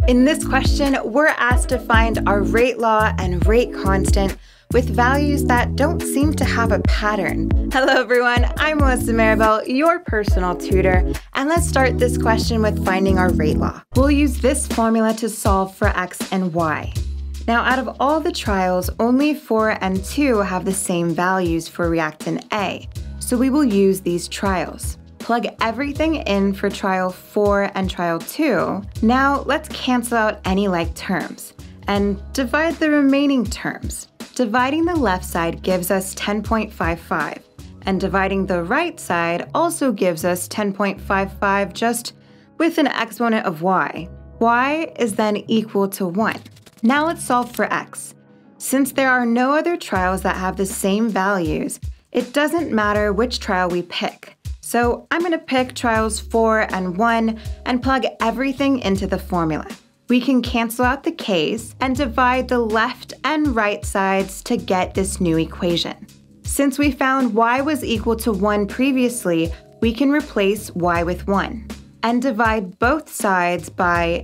In this question, we're asked to find our rate law and rate constant with values that don't seem to have a pattern. Hello everyone, I'm Maribel, your personal tutor, and let's start this question with finding our rate law. We'll use this formula to solve for x and y. Now, out of all the trials, only 4 and 2 have the same values for reactant A, so we will use these trials. Plug everything in for trial 4 and trial 2. Now, let's cancel out any like terms and divide the remaining terms. Dividing the left side gives us 10.55, and dividing the right side also gives us 10.55 just with an exponent of y. Y is then equal to 1. Now let's solve for x. Since there are no other trials that have the same values, it doesn't matter which trial we pick. So I'm going to pick trials 4 and 1 and plug everything into the formula. We can cancel out the k's and divide the left and right sides to get this new equation. Since we found y was equal to 1 previously, we can replace y with 1 and divide both sides by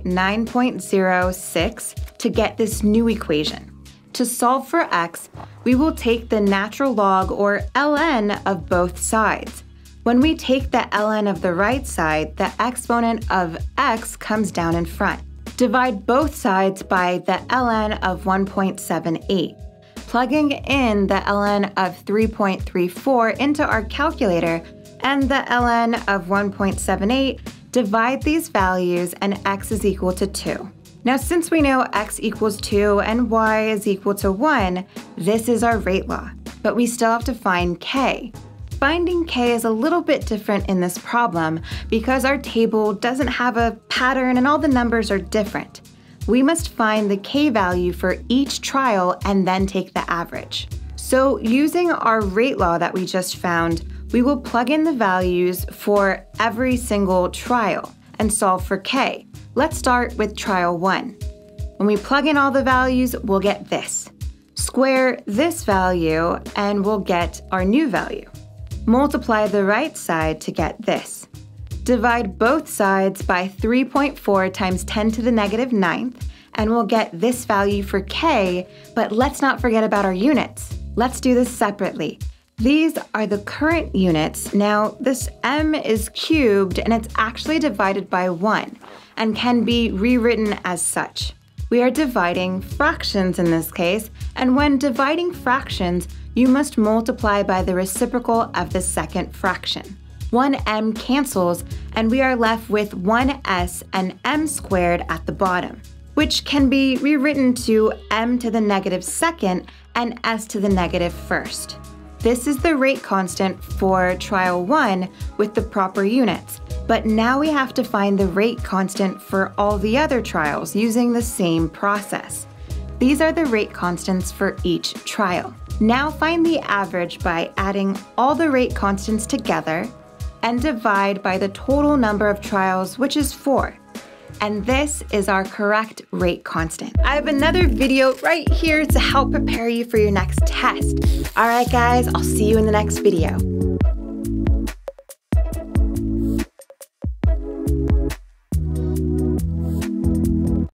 9.06 to get this new equation. To solve for x, we will take the natural log or ln of both sides. When we take the ln of the right side, the exponent of x comes down in front. Divide both sides by the ln of 1.78. Plugging in the ln of 3.34 into our calculator and the ln of 1.78, divide these values and x is equal to 2. Now, since we know x equals 2 and y is equal to 1, this is our rate law, but we still have to find k. Finding k is a little bit different in this problem because our table doesn't have a pattern and all the numbers are different. We must find the k value for each trial and then take the average. So using our rate law that we just found, we will plug in the values for every single trial and solve for k. Let's start with trial 1. When we plug in all the values, we'll get this. Square this value and we'll get our new value. Multiply the right side to get this. Divide both sides by 3.4 times 10 to the negative 9th, and we'll get this value for k, but let's not forget about our units. Let's do this separately. These are the current units. Now, this m is cubed, and it's actually divided by 1, and can be rewritten as such. We are dividing fractions in this case, and when dividing fractions, you must multiply by the reciprocal of the second fraction. 1m cancels, and we are left with 1s and m squared at the bottom, which can be rewritten to m to the negative second and s to the negative first. This is the rate constant for trial 1 with the proper units, but now we have to find the rate constant for all the other trials using the same process. These are the rate constants for each trial. Now find the average by adding all the rate constants together and divide by the total number of trials, which is 4. And this is our correct rate constant. I have another video right here to help prepare you for your next test. All right, guys, I'll see you in the next video.